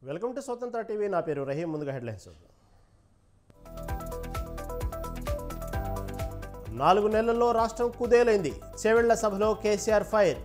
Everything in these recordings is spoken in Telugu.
వెల్కమ్ టు స్వతంత్ర టీవీ. నా పేరు రహీం. ముందుగా హెడ్లైన్స్. 4 నెలల్లో రాష్ట్రం కుదేలైంది. చేవెళ్ల సభలో కేసీఆర్ ఫైర్.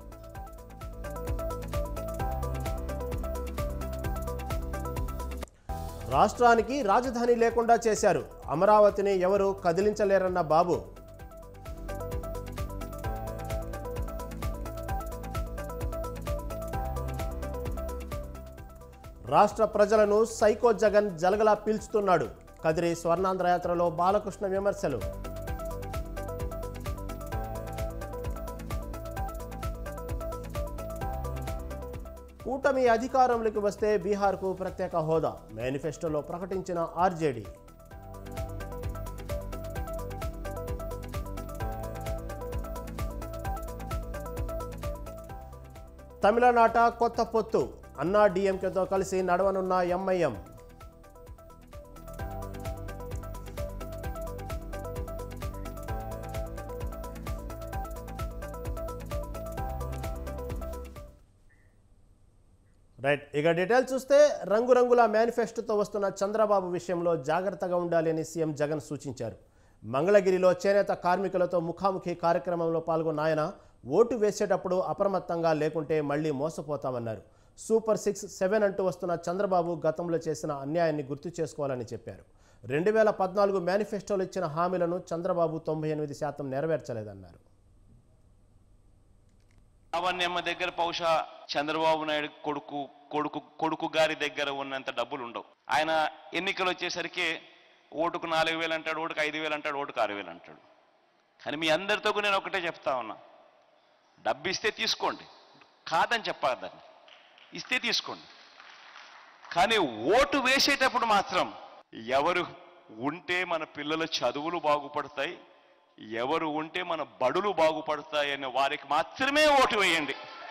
రాష్ట్రానికి రాజధాని లేకుండా చేశారు. అమరావతిని ఎవరు కదిలించలేరన్న బాబు. రాష్ట్ర ప్రజలను సైకో జగన్ జలగలా పీల్చుతున్నాడు. కదిరి స్వర్ణాంధ్ర యాత్రలో బాలకృష్ణ విమర్శలు. కూటమి అధికారంలోకి వస్తే బీహార్కు ప్రత్యేక హోదా మేనిఫెస్టోలో ప్రకటించిన ఆర్జేడీ. తమిళనాట కొత్త పొత్తు. అన్నా డీఎంకేతో కలిసి నడవనున్న ఎంఐఎం. రైట్, ఇక డీటెయిల్స్ చూస్తే రంగురంగుల మేనిఫెస్టోతో వస్తున్న చంద్రబాబు విషయంలో జాగ్రత్తగా ఉండాలి అని సీఎం జగన్ సూచించారు. మంగళగిరిలో చేనేత కార్మికులతో ముఖాముఖి కార్యక్రమంలో పాల్గొన్న ఆయన ఓటు వేసేటప్పుడు అప్రమత్తంగా లేకుంటే మళ్లీ మోసపోతామన్నారు. సూపర్ 6, 7 అంటూ వస్తున్న చంద్రబాబు గతంలో చేసిన అన్యాయాన్ని గుర్తు చేసుకోవాలని చెప్పారు. 2014 మేనిఫెస్టోలో ఇచ్చిన హామీలను చంద్రబాబు 98% నెరవేర్చలేదన్నారు. లావణ్యమ్మ దగ్గర బహుశా చంద్రబాబు నాయుడు కొడుకు గారి దగ్గర ఉన్నంత డబ్బులు ఉండవు. ఆయన ఎన్నికలు వచ్చేసరికి ఓటుకు 4,000 అంటాడు, ఓటుకు 5,000 అంటాడు, ఓటుకు 6,000 అంటాడు. కానీ మీ అందరితో నేను ఒకటే చెప్తా ఉన్నా, డబ్బు ఇస్తే తీసుకోండి, కాదని చెప్పాలని, ఇస్తే తీసుకోండి. కానీ ఓటు వేసేటప్పుడు మాత్రం ఎవరు ఉంటే మన పిల్లల చదువులు బాగుపడతాయి, ఎవరు ఉంటే మన బడులు బాగుపడతాయి అనే వారికి మాత్రమే ఓటు వేయండి.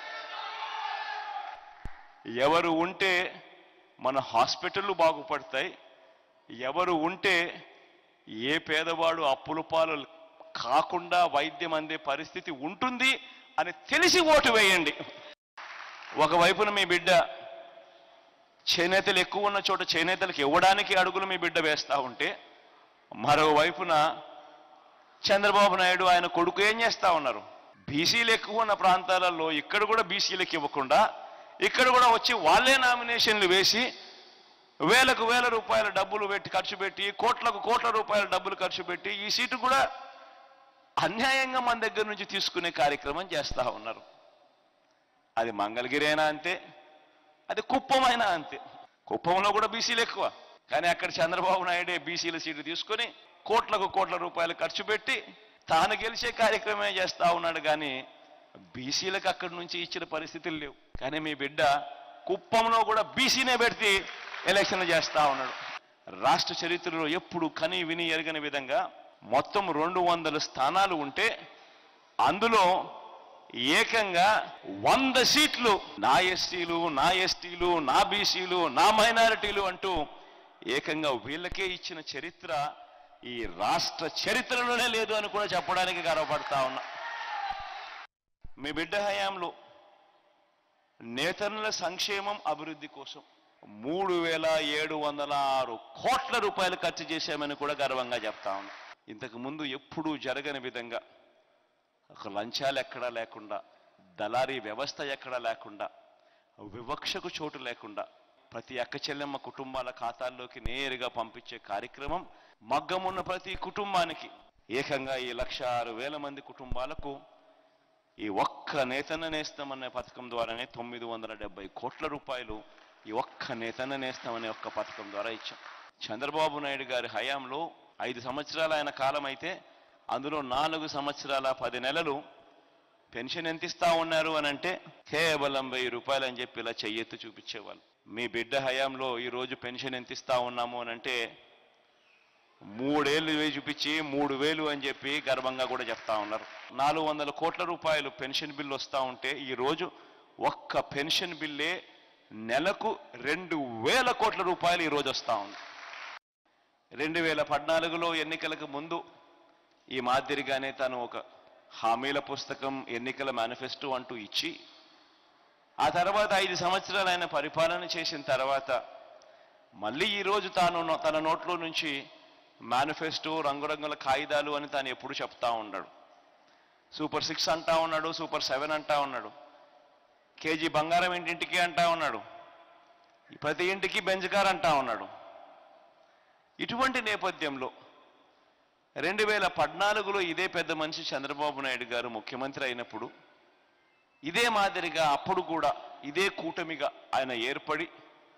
ఎవరు ఉంటే మన హాస్పిటళ్ళు బాగుపడతాయి, ఎవరు ఉంటే ఏ పేదవాడు అప్పుల పాలు కాకుండా వైద్యం అందే పరిస్థితి ఉంటుంది అని తెలిసి ఓటు వేయండి. ఒకవైపున మీ బిడ్డ చేనేతలు ఎక్కువ ఉన్న చోట చేనేతలకు ఇవ్వడానికి అడుగులు మీ బిడ్డ వేస్తూ ఉంటే, మరోవైపున చంద్రబాబు నాయుడు ఆయన కొడుకు ఏం చేస్తూ ఉన్నారు, బీసీలు ఎక్కువ ఉన్న ప్రాంతాలలో ఇక్కడ కూడా బీసీలకు ఇవ్వకుండా ఇక్కడ కూడా వచ్చి వాళ్ళే నామినేషన్లు వేసి వేల రూపాయల డబ్బులు ఖర్చు పెట్టి కోట్ల రూపాయల డబ్బులు ఖర్చు పెట్టి ఈ సీటు కూడా అన్యాయంగా మన దగ్గర నుంచి తీసుకునే కార్యక్రమం చేస్తూ ఉన్నారు. అది మంగళగిరి అయినా అంతే, అది కుప్పమైనా అంతే. కుప్పంలో కూడా బీసీలు ఎక్కువ, కానీ అక్కడ చంద్రబాబు నాయుడే బీసీల సీటు తీసుకొని కోట్ల రూపాయలు ఖర్చు పెట్టి తాను గెలిచే కార్యక్రమమే చేస్తూ ఉన్నాడు. కానీ బీసీలకు అక్కడి నుంచి ఇచ్చిన పరిస్థితులు లేవు. కానీ మీ బిడ్డ కుప్పంలో కూడా బీసీనే పెడితే ఎలక్షన్లు చేస్తూ ఉన్నాడు. రాష్ట్ర చరిత్రలో ఎప్పుడు కని విని ఎరగని విధంగా మొత్తం 200 స్థానాలు ఉంటే అందులో ఏకంగా 100 సీట్లు నా ఎస్సీలు, నా ఎస్టీలు, నా బీసీలు, నా మైనారిటీలు అంటూ ఏకంగా వీళ్ళకే ఇచ్చిన చరిత్ర ఈ రాష్ట్ర చరిత్రలోనే లేదు అని కూడా చెప్పడానికి గర్వపడతా ఉన్నా. మీ బిడ్డ హయాంలో నేతన్నల సంక్షేమం అభివృద్ధి కోసం 3,706 కోట్ల రూపాయలు ఖర్చు చేశామని కూడా గర్వంగా చెప్తా ఉన్నా. ఇంతకు ముందు ఎప్పుడూ జరగని విధంగా ఒక లంచాలు ఎక్కడా లేకుండా, దళారీ వ్యవస్థ ఎక్కడా లేకుండా, వివక్షకు చోటు లేకుండా ప్రతి అక్క చెల్లెమ్మ కుటుంబాల ఖాతాల్లోకి నేరుగా పంపించే కార్యక్రమం మగ్గమున్న ప్రతి కుటుంబానికి ఏకంగా ఈ 106,000 మంది కుటుంబాలకు ఈ ఒక్క నేతన్న నేస్తం అనే పథకం ద్వారానే 970 కోట్ల రూపాయలు ఈ ఒక్క నేతన్న నేస్తం అనే ఒక్క పథకం ద్వారా ఇచ్చాం. చంద్రబాబు నాయుడు గారి హయాంలో 5 సంవత్సరాల ఆయన కాలం అయితే అందులో 4 సంవత్సరాల 10 నెలలు పెన్షన్ ఎంత ఇస్తా ఉన్నారు అని అంటే కేవలం 1000 రూపాయలు అని చెప్పి ఇలా చెయ్యెత్తు చూపించేవాళ్ళు. మీ బిడ్డ హయాంలో ఈరోజు పెన్షన్ ఎంత ఇస్తా ఉన్నాము అని అంటే 3 ఏళ్ళు చూపించి 3,000 అని చెప్పి గర్వంగా కూడా చెప్తా ఉన్నారు. 400 కోట్ల రూపాయలు పెన్షన్ బిల్లు వస్తూ ఉంటే ఈరోజు ఒక్క పెన్షన్ బిల్లే నెలకు 2,000 కోట్ల రూపాయలు ఈరోజు వస్తూ ఉంది. 2014లో ఎన్నికలకు ముందు ఈ మాదిరిగానే తను ఒక హామీల పుస్తకం, ఎన్నికల మేనిఫెస్టో అంటూ ఇచ్చి ఆ తర్వాత 5 సంవత్సరాలు ఆయన పరిపాలన చేసిన తర్వాత మళ్ళీ ఈరోజు తన నోట్లో నుంచి మేనిఫెస్టో రంగురంగుల కాగితాలు అని తాను ఎప్పుడు చెప్తా ఉన్నాడు. సూపర్ 6 అంటా ఉన్నాడు, సూపర్ 7 అంటా ఉన్నాడు, కేజీ బంగారం ఇంటింటికి అంటా ఉన్నాడు, ప్రతి ఇంటికి బెంజ్ కార్ అంటా ఉన్నాడు. ఇటువంటి నేపథ్యంలో 2014లో ఇదే పెద్ద మనిషి చంద్రబాబు నాయుడు గారు ముఖ్యమంత్రి అయినప్పుడు ఇదే మాదిరిగా అప్పుడు కూడా ఇదే కూటమిగా ఆయన ఏర్పడి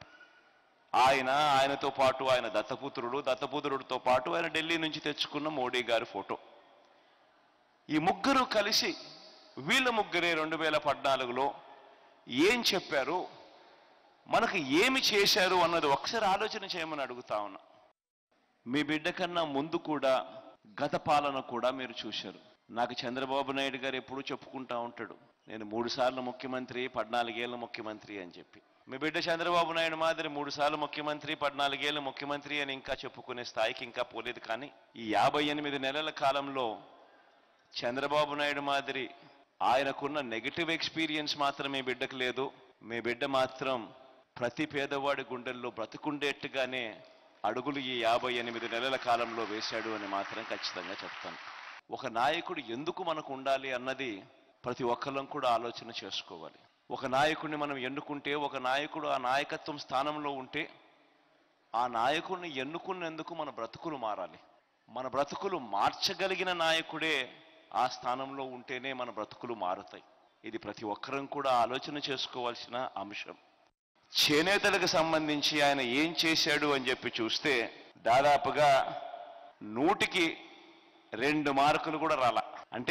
ఆయనతో పాటు ఆయన దత్తపుత్రుడితో పాటు ఆయన ఢిల్లీ నుంచి తెచ్చుకున్న మోడీ గారి ఫోటో, ఈ ముగ్గురు కలిసి వీళ్ళ ముగ్గురే 2014లో ఏం చెప్పారు, మనకు ఏమి చేశారు అన్నది ఒకసారి ఆలోచన చేయమని అడుగుతా ఉన్నా. మీ బిడ్డ కన్నా ముందు కూడా గత పాలన కూడా మీరు చూశారు. నాకు చంద్రబాబు నాయుడు గారు ఎప్పుడూ చెప్పుకుంటా ఉంటాడు, నేను 3 సార్లు ముఖ్యమంత్రి, 14 ఏళ్ళ ముఖ్యమంత్రి అని చెప్పి. మీ బిడ్డ చంద్రబాబు నాయుడు మాదిరి 3 సార్లు ముఖ్యమంత్రి, 14 ఏళ్ళ ముఖ్యమంత్రి అని ఇంకా చెప్పుకునే స్థాయికి ఇంకా పోలేదు. కానీ ఈ 58 నెలల కాలంలో చంద్రబాబు నాయుడు మాదిరి ఆయనకున్న నెగిటివ్ ఎక్స్పీరియన్స్ మాత్రం మీ బిడ్డకు లేదు. మీ బిడ్డ మాత్రం ప్రతి పేదవాడి గుండెల్లో బ్రతుకుండేట్టుగానే అడుగులు ఈ 58 నెలల కాలంలో వేశాడు అని మాత్రం ఖచ్చితంగా చెప్తాను. ఒక నాయకుడు ఎందుకు మనకు ఉండాలి అన్నది ప్రతి ఒక్కళ్ళం కూడా ఆలోచన చేసుకోవాలి. ఒక నాయకుడిని మనం ఎన్నుకుంటే, ఒక నాయకుడు ఆ నాయకత్వం స్థానంలో ఉంటే, ఆ నాయకుడిని ఎన్నుకున్నందుకు మన బ్రతుకులు మారాలి. మన బ్రతుకులు మార్చగలిగిన నాయకుడే ఆ స్థానంలో ఉంటేనే మన బ్రతుకులు మారుతాయి. ఇది ప్రతి ఒక్కరం కూడా ఆలోచన చేసుకోవాల్సిన అంశం. చేనేతలకు సంబంధించి ఆయన ఏం చేశాడు అని చెప్పి చూస్తే దాదాపుగా 100కి 2 మార్కులు కూడా రాల. అంటే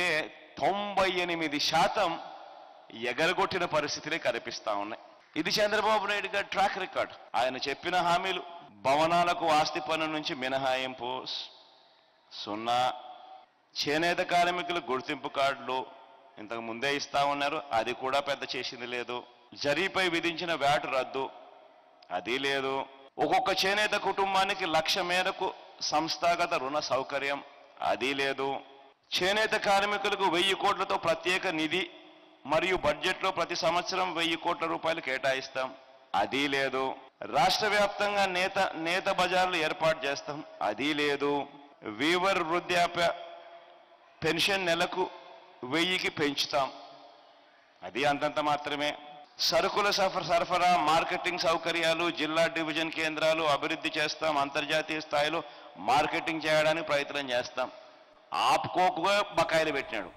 98% ఎగరగొట్టిన పరిస్థితులే కనిపిస్తా ఉన్నాయి. ఇది చంద్రబాబు నాయుడు గారి ట్రాక్ రికార్డ్. ఆయన చెప్పిన హామీలు, భవనాలకు ఆస్తి పన్ను నుంచి మినహాయింపు 0, చేనేత కార్మికుల గుర్తింపు కార్డులు ఇంతకు ముందే ఇస్తా ఉన్నారు, అది కూడా పెద్ద చేసింది లేదు. జరీపై విధించిన వ్యాట్ రద్దు, అది లేదు. ఒక్కొక్క చేనేత కుటుంబానికి 1,00,000 మేరకు సంస్థాగత రుణ సౌకర్యం, అది లేదు. చేనేత కార్మికులకు 1000 కోట్లతో ప్రత్యేక నిధి మరియు బడ్జెట్లో ప్రతి సంవత్సరం 1000 కోట్ల రూపాయలు కేటాయిస్తాం, అది లేదు. రాష్ట్ర వ్యాప్తంగా నేత బజార్లు ఏర్పాటు చేస్తాం, అది లేదు. వీవర్ వృద్ధాప్య పెన్షన్ నెలకు 1000కి పెంచుతాం, అది అంతంత మాత్రమే. సరుకుల సరఫరా, మార్కెటింగ్ సౌకర్యాలు, జిల్లా డివిజన్ కేంద్రాలు అభివృద్ధి చేస్తాం, అంతర్జాతీయ స్థాయిలో మార్కెటింగ్ చేయడానికి ప్రయత్నం చేస్తాం. ఆపుకోకుగా బకాయిలు పెట్టినాడు.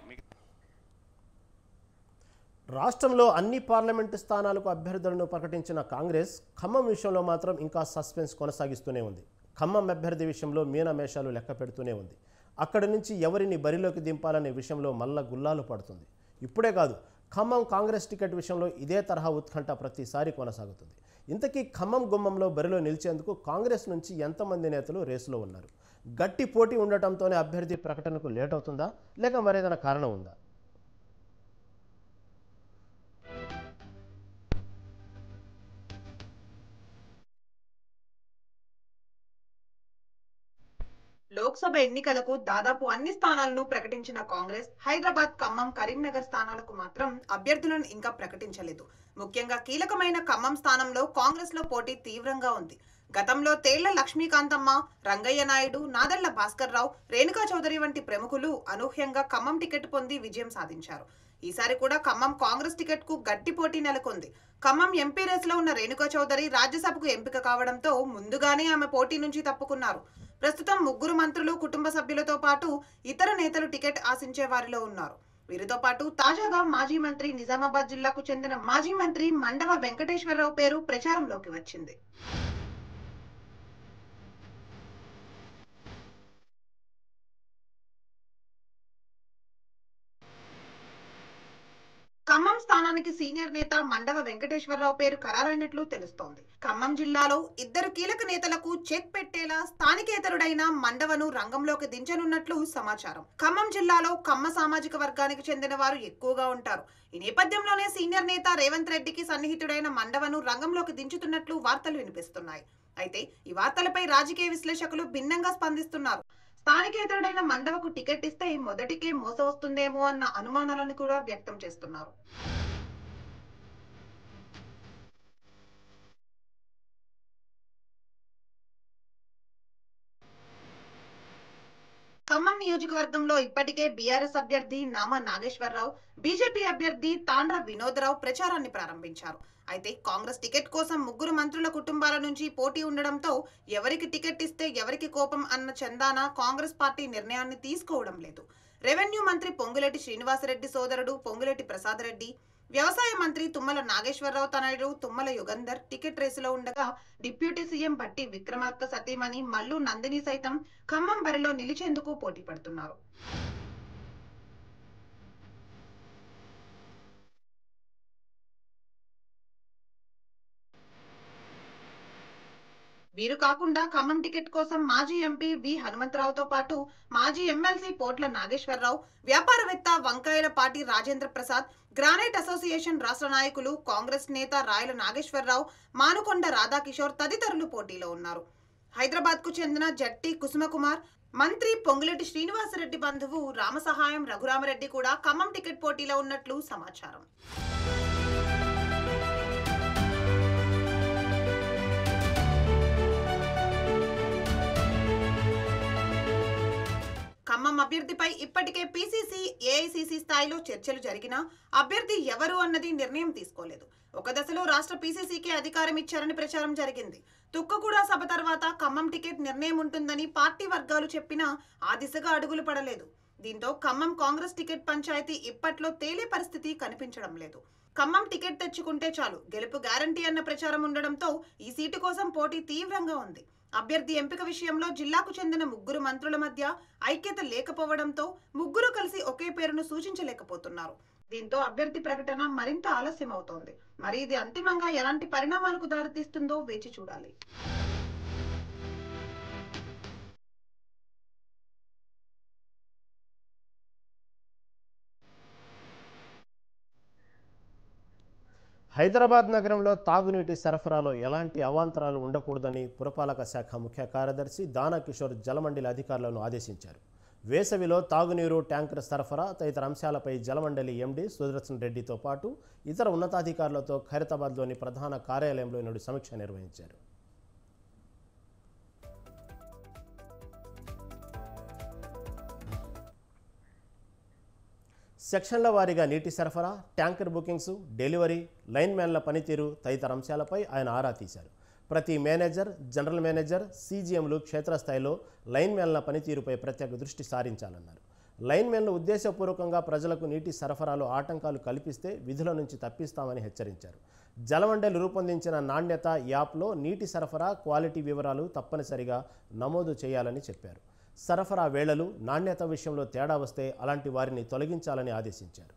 రాష్ట్రంలో అన్ని పార్లమెంటు స్థానాలకు అభ్యర్థులను ప్రకటించిన కాంగ్రెస్ ఖమ్మం విషయంలో మాత్రం ఇంకా సస్పెన్స్ కొనసాగిస్తూనే ఉంది. ఖమ్మం అభ్యర్థి విషయంలో మీనమేషాలు లెక్క పెడుతూనే ఉంది. అక్కడి నుంచి ఎవరిని బరిలోకి దింపాలనే విషయంలో మల్ల గుల్లాలు పడుతుంది. ఇప్పుడే కాదు, ఖమ్మం కాంగ్రెస్ టికెట్ విషయంలో ఇదే తరహా ఉత్కంఠ ప్రతిసారి కొనసాగుతుంది. ఇంతకీ ఖమ్మం గుమ్మంలో బరిలో నిలిచేందుకు కాంగ్రెస్ నుంచి ఎంతమంది నేతలు రేసులో ఉన్నారు? గట్టి పోటీ ఉండటంతోనే అభ్యర్థి ప్రకటనకు లేట్ అవుతుందా, లేక మరేదైనా కారణం ఉందా? లోక్సభ ఎన్నికలకు దాదాపు అన్ని స్థానాలను ప్రకటించిన కాంగ్రెస్ హైదరాబాద్, ఖమ్మం, కరీంనగర్ స్థానాలకు మాత్రం అభ్యర్థులను ఇంకా ప్రకటించలేదు. ముఖ్యంగా కీలకమైన ఖమ్మం స్థానంలో కాంగ్రెస్ లో పోటీ తీవ్రంగా ఉంది. గతంలో తేళ్ల లక్ష్మీకాంతమ్మ, రంగయ్య నాయుడు, నాదెళ్ల భాస్కర్ రావు, రేణుకా చౌదరి వంటి ప్రముఖులు అనూహ్యంగా ఖమ్మం టికెట్ పొంది విజయం సాధించారు. ఈసారి కూడా ఖమ్మం కాంగ్రెస్ టికెట్ కు గట్టి పోటీ నెలకొంది. ఖమ్మం ఎంపీ రేసులో ఉన్న రేణుకా చౌదరి రాజ్యసభకు ఎంపిక కావడంతో ముందుగానే ఆమె పోటీ నుంచి తప్పుకున్నారు. ప్రస్తుతం 3 మంత్రులు, కుటుంబ సభ్యులతో పాటు ఇతర నేతలు టికెట్ ఆశించే వారిలో ఉన్నారు. వీరితో పాటు తాజాగా మాజీ మంత్రి, నిజామాబాద్ జిల్లాకు చెందిన మాజీ మంత్రి మండవ వెంకటేశ్వరరావు పేరు ప్రచారంలోకి వచ్చింది. ఖమ్మం స్థానానికి సీనియర్ నేత మండవ వెంకటేశ్వరరావు పేరు ఖరారైనట్లు తెలుస్తోంది. ఖమ్మం జిల్లాలో 2 కీలక నేతలకు చెక్ పెట్టేలా స్థానికేతరుడైన మండవను రంగంలోకి దించనున్నట్లు సమాచారం. ఖమ్మం జిల్లాలో కమ్మ సామాజిక వర్గానికి చెందిన వారు ఎక్కువగా ఉంటారు. ఈ నేపథ్యంలోనే సీనియర్ నేత రేవంత్ రెడ్డికి సన్నిహితుడైన మండవను రంగంలోకి దించుతున్నట్లు వార్తలు వినిపిస్తున్నాయి. అయితే ఈ వార్తలపై రాజకీయ విశ్లేషకులు భిన్నంగా స్పందిస్తున్నారు. స్థానికేతరుడైన మండవకు టికెట్ ఇస్తే మొదటికే మోస వస్తుందేమో అన్న అనుమానాలను కూడా వ్యక్తం చేస్తున్నారు. నియోజకవర్గంలో ఇప్పటికే బీఆర్ఎస్ అభ్యర్థి నామా నాగేశ్వరరావు, బీజేపీ అభ్యర్థి తాండ్ర వినోదరావు ప్రచారాన్ని ప్రారంభించారు. అయితే కాంగ్రెస్ టికెట్ కోసం ముగ్గురు మంత్రుల కుటుంబాల నుంచి పోటీ ఉండడంతో ఎవరికి టికెట్ ఇస్తే ఎవరికి కోపం అన్న చందాన కాంగ్రెస్ పార్టీ నిర్ణయాన్ని తీసుకోవడం లేదు. రెవెన్యూ మంత్రి పొంగులేటి శ్రీనివాసరెడ్డి సోదరుడు పొంగులేటి ప్రసాద్ రెడ్డి, వ్యవసాయ మంత్రి తుమ్మల నాగేశ్వరరావు తనయుడు తుమ్మల యుగంధర్ టికెట్ రేసులో ఉండగా డిప్యూటీ సీఎం బట్టి విక్రమార్క సతీమణి మల్లు నందిని సైతం ఖమ్మం బరిలో నిలిచేందుకు పోటీ పడుతున్నారు. వీరు కాకుండా ఖమ్మం టికెట్ కోసం మాజీ ఎంపీ వి హనుమంతరావుతో పాటు మాజీ ఎమ్మెల్సీ పోట్ల నాగేశ్వరరావు, వ్యాపారవేత్త వంకాయలపాటి రాజేంద్ర ప్రసాద్, గ్రానైట్ అసోసియేషన్ రాష్ట్ర నాయకులు, కాంగ్రెస్ నేత రాయల నాగేశ్వరరావు, మానుకొండ రాధాకిషోర్ తదితరులు పోటీలో ఉన్నారు. హైదరాబాద్ కు చెందిన జట్టి కుసుమకుమార్, మంత్రి పొంగులేటి శ్రీనివాసరెడ్డి బంధువు రామసహాయం రఘురామరెడ్డి కూడా ఖమ్మం టికెట్ పోటీలో ఉన్నట్లు సమాచారం. ఖమ్మం అభ్యర్థిపై ఇప్పటికే పీసీసీ, ఏఐసీసీ స్థాయిలో చర్చలు జరిగినా అభ్యర్థి ఎవరు అన్నది నిర్ణయం తీసుకోలేదు. ఒక దశలో రాష్ట్ర పీసీసీకే అధికారం ఇచ్చారని ప్రచారం జరిగింది. తుక్కగూడ సభ తర్వాత ఖమ్మం టికెట్ నిర్ణయం ఉంటుందని పార్టీ వర్గాలు చెప్పినా ఆ దిశగా అడుగులు పడలేదు. దీంతో ఖమ్మం కాంగ్రెస్ టికెట్ పంచాయతీ ఇప్పట్లో తేలే పరిస్థితి కనిపించడం లేదు. ఖమ్మం టికెట్ తెచ్చుకుంటే చాలు, గెలుపు గ్యారంటీ అన్న ప్రచారం ఉండడంతో ఈ సీటు కోసం పోటీ తీవ్రంగా ఉంది. అభ్యర్థి ఎంపిక విషయంలో జిల్లాకు చెందిన ముగ్గురు మంత్రుల మధ్య ఐక్యత లేకపోవడంతో ముగ్గురు కలిసి ఒకే పేరును సూచించలేకపోతున్నారు. దీంతో అభ్యర్థి ప్రకటన మరింత ఆలస్యం అవుతోంది. మరి ఇది అంతిమంగా ఎలాంటి పరిణామాలకు దారితీస్తుందో వేచి చూడాలి. హైదరాబాద్ నగరంలో తాగునీటి సరఫరాలో ఎలాంటి అవాంతరాలు ఉండకూడదని పురపాలక శాఖ ముఖ్య కార్యదర్శి దానకిషోర్ జలమండలి అధికారులను ఆదేశించారు. వేసవిలో తాగునీరు, ట్యాంకర్ సరఫరా తదితర అంశాలపై జలమండలి ఎండీ సుదర్శన్ రెడ్డితో పాటు ఇతర ఉన్నతాధికారులతో ఖైరతాబాద్లోని ప్రధాన కార్యాలయంలో నేడు సమీక్ష నిర్వహించారు. సెక్షన్ల వారీగా నీటి సరఫరా, ట్యాంకర్ బుకింగ్స్, డెలివరీ, లైన్ మ్యాన్ల పనితీరు తదితర అంశాలపై ఆయన ఆరా తీశారు. ప్రతి మేనేజర్, జనరల్ మేనేజర్, సీజీఎంలు క్షేత్రస్థాయిలో లైన్ మ్యాన్ల పనితీరుపై ప్రత్యేక దృష్టి సారించాలన్నారు. లైన్ మ్యాన్లు ఉద్దేశపూర్వకంగా ప్రజలకు నీటి సరఫరాలో ఆటంకాలు కల్పిస్తే విధుల నుంచి తప్పిస్తామని హెచ్చరించారు. జలమండలి రూపొందించిన నాణ్యత యాప్లో నీటి సరఫరా, క్వాలిటీ వివరాలు తప్పనిసరిగా నమోదు చేయాలని చెప్పారు. సరఫరా వేళలు, నాణ్యత విషయంలో తేడా వస్తే అలాంటి వారిని తొలగించాలని ఆదేశించారు.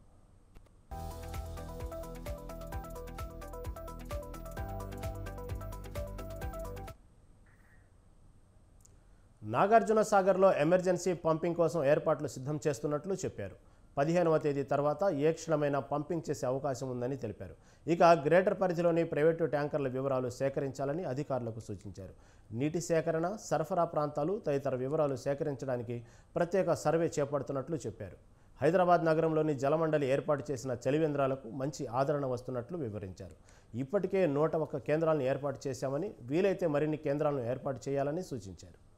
నాగార్జున సాగర్లో ఎమర్జెన్సీ పంపింగ్ కోసం ఏర్పాట్లు సిద్ధం చేస్తున్నట్లు చెప్పారు. 15వ తేదీ తర్వాత ఏ క్షణమైనా పంపింగ్ చేసే అవకాశం ఉందని తెలిపారు. ఇక గ్రేటర్ పరిధిలోని ప్రైవేటు ట్యాంకర్ల వివరాలు సేకరించాలని అధికారులకు సూచించారు. నీటి సేకరణ, సరఫరా ప్రాంతాలు తదితర వివరాలు సేకరించడానికి ప్రత్యేక సర్వే చేపడుతున్నట్లు చెప్పారు. హైదరాబాద్ నగరంలోని జలమండలి ఏర్పాటు చేసిన చలివేంద్రాలకు మంచి ఆదరణ వస్తున్నట్లు వివరించారు. ఇప్పటికే 101 కేంద్రాలను ఏర్పాటు చేశామని, వీలైతే మరిన్ని కేంద్రాలను ఏర్పాటు చేయాలని సూచించారు.